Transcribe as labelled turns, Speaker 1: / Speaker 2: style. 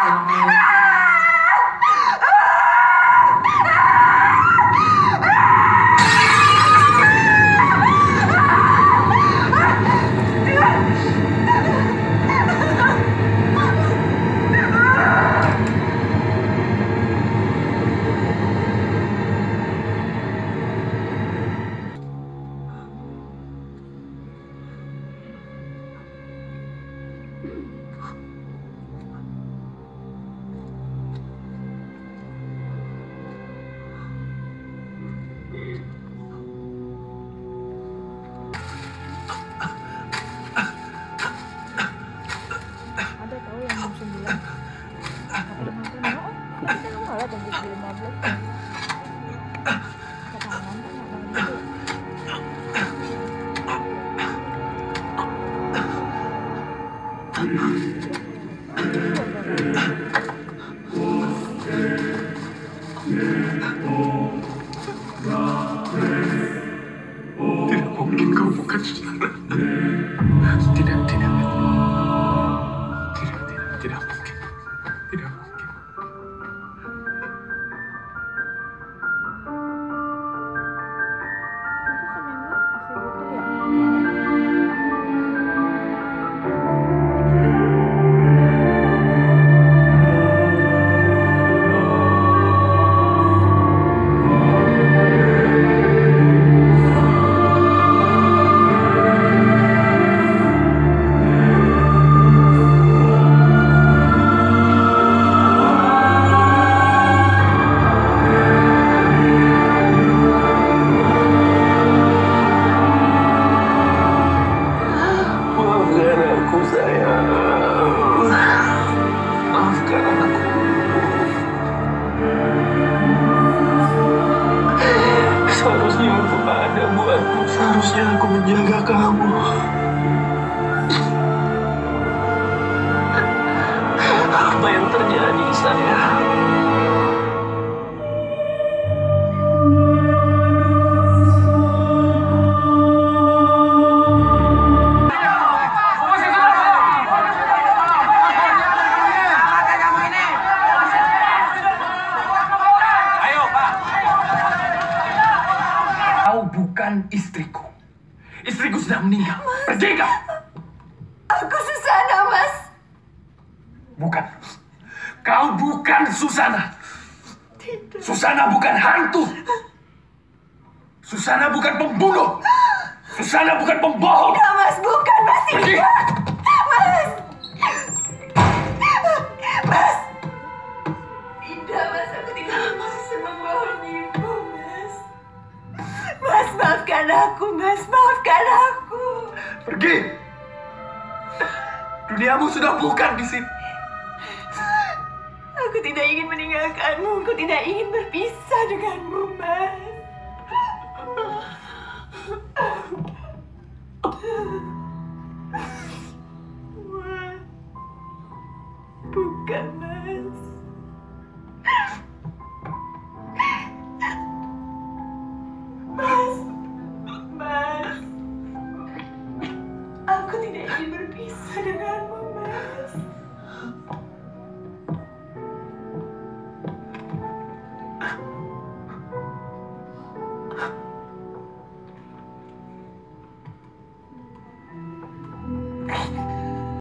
Speaker 1: Tidak mungkin kau bukan Susana. Tidak. Tidak mungkin. Tidak mungkin. Seharusnya aku ada buatmu. Seharusnya aku menjaga kamu. Apa yang terjadi, sayang? Kau bukan istriku. Istriku sudah meninggal. Pergi kau.
Speaker 2: Aku Susana, Mas.
Speaker 1: Bukan. Kau bukan Susana.
Speaker 2: Tidak.
Speaker 1: Susana bukan hantu. Susana bukan pembunuh. Susana bukan pembohong.
Speaker 2: Tidak, Mas. Bukan, Mas.
Speaker 1: Pergi.
Speaker 2: Mas. Mas. Tidak, Mas. Aku tidak maksud membohongimu, Mas. Mas, maafkan aku, Mas. Maafkan aku.
Speaker 1: Pergi. Duniamu sudah bukan di sini.
Speaker 2: Aku tidak ingin meninggalkanmu. Aku tidak ingin berpisah denganmu, Mas. Bukan, Mas.